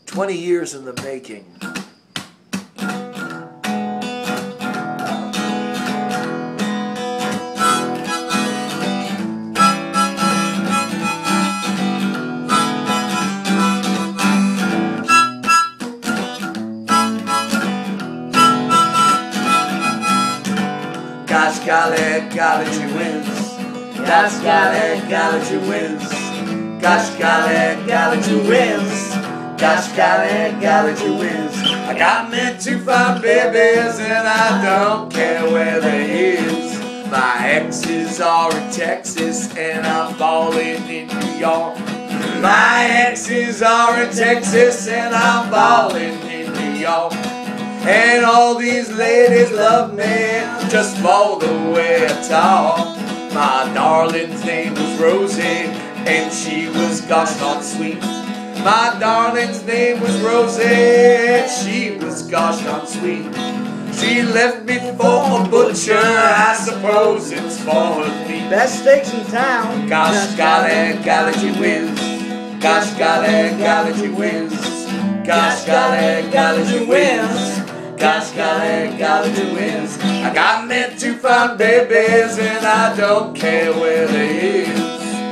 20 years in the making. Gosh golly, golly, she wins. Gosh golly, golly, she wins. Gosh golly, golly, she wins. Gosh golly, golly, she wins. I got me two fine babies and I don't care where they is. My exes are in Texas and I'm balling in New York. My exes are in Texas and I'm balling in New York. And all these ladies love me just for the way I talk. My darling's name was Rosie, and she was gosh darn sweet. My darling's name was Rosie, and she was gosh darn sweet. She left me for a butcher, I suppose it's for me. Best steaks in town. Gosh golly, golly, she wins. Gosh golly, golly, she wins. Gosh golly, golly, she wins. Gosh golly, golly, she wins. I got me two fine babies and I don't care where they is.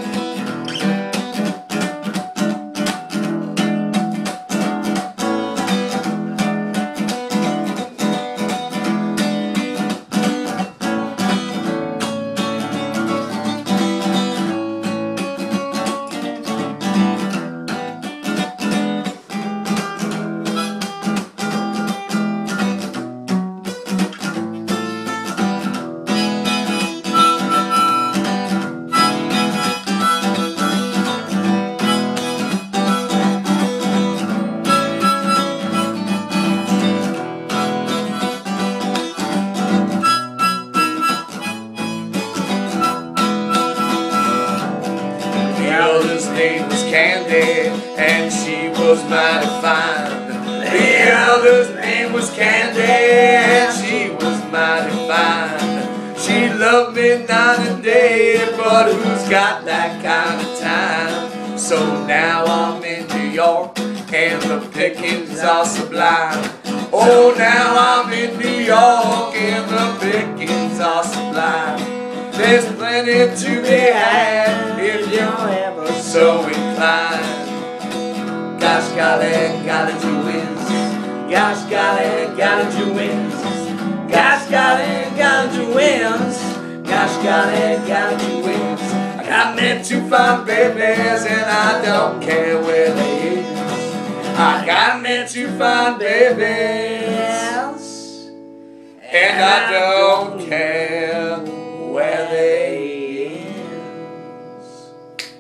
The other's name was Candy, and she was mighty fine. The other's name was Candy, and she was mighty fine. She loved me night and day, but who's got that kind of time? So now I'm in New York, and the pickings are sublime. Oh, now I'm in New York, and the pickings are sublime. There's plenty to be had if you're ever so inclined. Gosh golly, golly, she wins. Gosh golly, golly, she wins. Gosh golly, golly, she wins. Gosh golly, golly, she wins. I got me two fine babies and I don't care where they is. I got me two fine babies and I don't care where they is.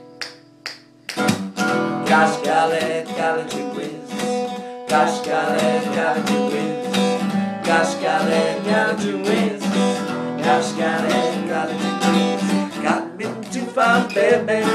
Gosh golly, golly, she wins. Gosh golly, golly, she wins. Gosh golly, golly, she wins. Gosh golly, golly, she wins. Got me two fine babies